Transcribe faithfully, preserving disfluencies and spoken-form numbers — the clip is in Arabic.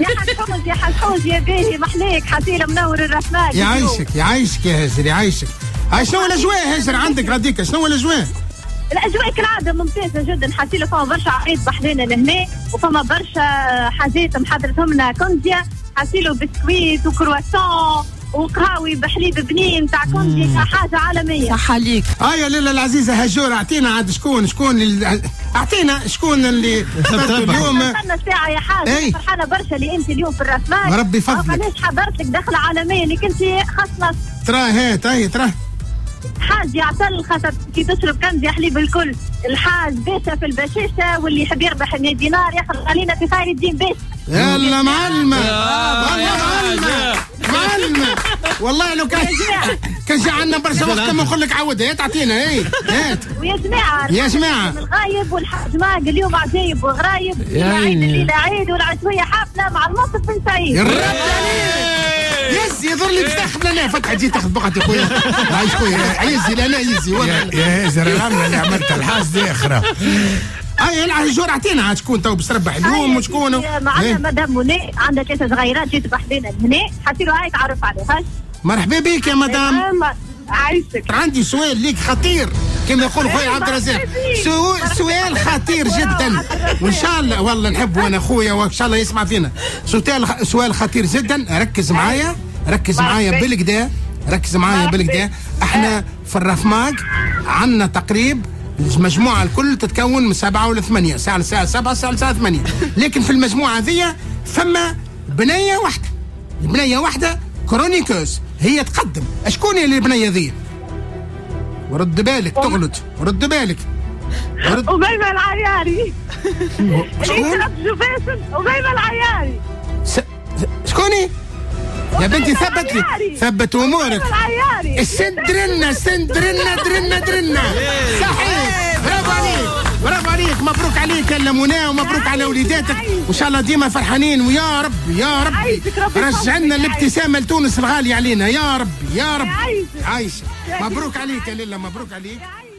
يا حسوز يا حسوز يا باهي محليك حسيله منور الرحمن. يعيشك يعيشك يا هاجر يعيشك. هاي شنو الاجواء هاجر عندك غاديك؟ شنو الاجواء؟ الاجواء كالعاده ممتازه جدا، حسيله فما برشا عريض بحرين لهنا وفما برشا حاجات محضرتهم لنا كونديا، حسيله بسكويت وكرواسون وقهاوي بحليب بنين تاع كوندي حاجه عالميه. صح عليك. اه يا ليلى العزيزه هاجور اعطينا عاد شكون شكون اللي اعطينا شكون اللي اليوم. استنى ساعه يا حاج، فرحانه برشا اللي انت اليوم في الرسمات. ربي يفضلك. علاش حضرت لك دخله عالميه اللي كنت خاصنا ترى هات هي ترى حاج يعتل خاطر كي تشرب كنز يا حليب الكل. الحاج باشا في البشاشه واللي يحب يربح مية دينار ياخذ علينا في خير الدين باشا. يلا معلمه والله معلمه معلمه والله لو كان كان جا عندنا برشا وقت كما نقول لك عودها هات تعطينا هي هات. ويا جماعه يا جماعه الغايب والحاج ماق اليوم عجايب وغرايب. عيد الليله عيد والعشويه حفله مع الموقف بن سعيد. يا رب عليك يزي يظهر لي تاخذ لنا فتحه تجي تاخذ بقعتي خويا. عايش خويا يزي لنا يزي يا هزر العمله اللي عملتها الحاج دي اخرى. اي العجور اعطينا عاد شكون تو باش تربح اليوم وشكون؟ معنا مدام منى عندها ثلاثه صغيرات جيت بحذنا لهنا حسيلو هاي تعرف عليها. مرحبا بك يا مدام. عايشك. عندي سؤال ليك خطير كما يقول خويا عبد الرزاق. سؤال خطير جدا وان شاء الله والله نحبه انا خويا وان شاء الله يسمع فينا. سؤال سؤال خطير جدا ركز معايا ركز معايا بالكدا ركز معايا بالكدا. احنا في الرفماق عندنا تقريب المجموعة الكل تتكون من سبعة ولا ثمانية ساعة الساعة سبعة ساعة الساعة ثمانية، لكن في المجموعة ذي ثم بنية واحدة بنية واحدة كرونيكوس هي تقدم. اشكون اللي البنية ذي؟ ورد بالك تغلط ورد بالك. ورد... أميمة العياري. شكون؟ أميمة العياري. س... شكوني؟ يا بنتي ثبت لي ثبت امورك. سندرنا سندرنا درنا درنا صحيح. برافو عليك برافو عليك مبروك عليك يا منى ومبروك على وليداتك وان شاء الله ديما فرحانين ويا رب يا رب رجع لنا الابتسامه لتونس الغاليه علينا يا رب يا رب. عايشة مبروك عليك يا ليلى مبروك عليك.